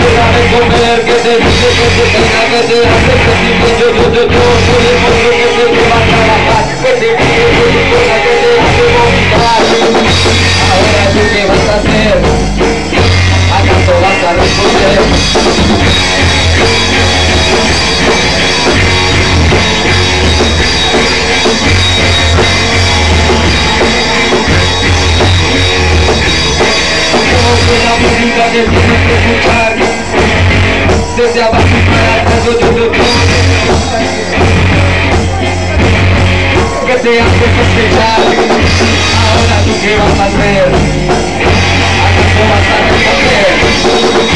te da de comer, que te dice que te pega, que te hace sentimiento, yo soy el monstruo que te lleva a trabajar, que te pide, que te toca, que te hace vomitar. Ahora tú qué vas a hacer, ¿acaso vas a responder? La música que tienes que escuchar desde abajo para atrás, que te hace sospechar. Ahora tú qué vas a hacer, ¿acaso vas a responder?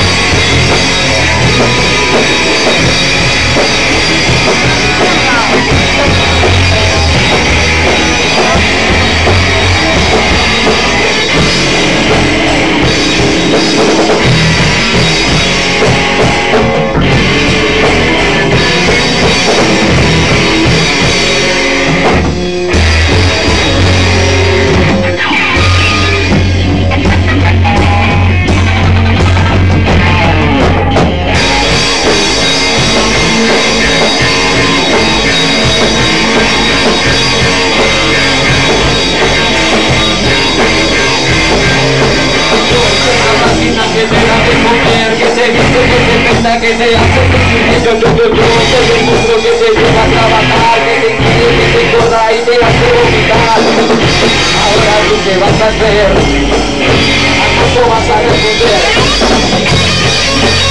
Que te da de comer, que te viste, que te pesa, que te hace sentir yo soy el monstruo que te lleva a trabajar, que te quiere, que te engorda y te hace vomitar. Ahora tú qué vas a hacer, ¿acaso vas a responder?